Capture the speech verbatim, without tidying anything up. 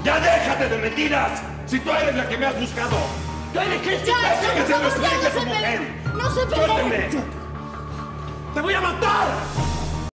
¡Ya déjate de mentiras! ¡Si tú eres la que me has buscado! ¡Tú dijiste Ya, que se ya, lo explique no a su se mujer! peleen. ¡No se peleen! ¡Suélteme! ¡Te voy a matar!